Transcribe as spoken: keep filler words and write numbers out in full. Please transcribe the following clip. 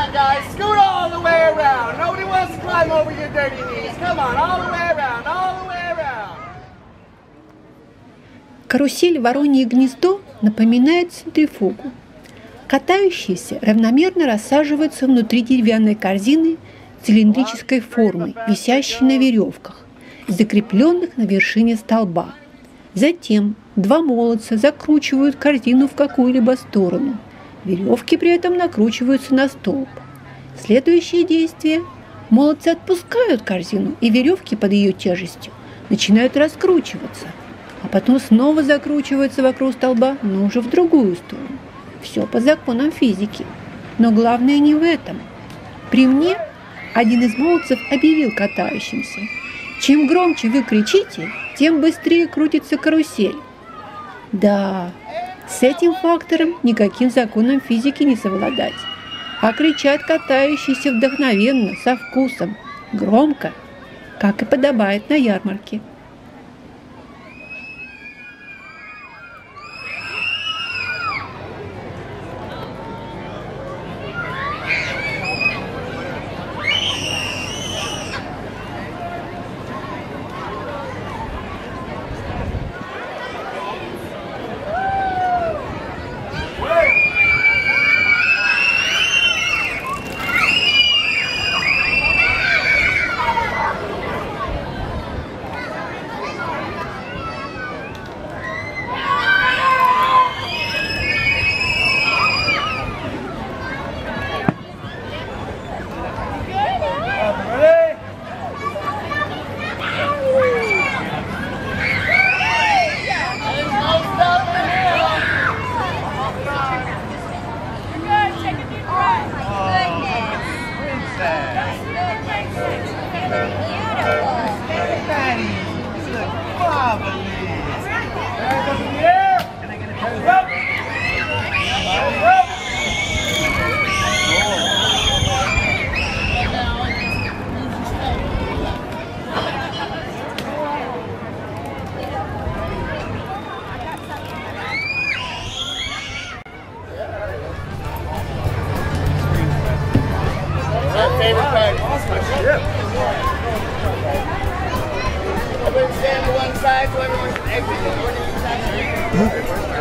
on, guys. Scoot all the way around. Nobody wants to climb over your dirty knees. Come on, all the way around, all the way around. Карусель «Воронье гнездо» напоминает центрифугу. Катающиеся равномерно рассаживаются внутри деревянной корзины цилиндрической формы, висящей на веревках, закрепленных на вершине столба. Затем два молодца закручивают корзину в какую-либо сторону. Веревки при этом накручиваются на столб. Следующее действие – молодцы отпускают корзину, и веревки под ее тяжестью начинают раскручиваться, а потом снова закручиваются вокруг столба, но уже в другую сторону. Все по законам физики. Но главное не в этом. При мне один из молодцев объявил катающимся: чем громче вы кричите, тем быстрее крутится карусель. Да, с этим фактором никаким законом физики не совладать. А кричат катающиеся вдохновенно, со вкусом, громко, как и подобает на ярмарке. Favorite part. Yep. Everyone stand to one side so everyone can exit the door to the side.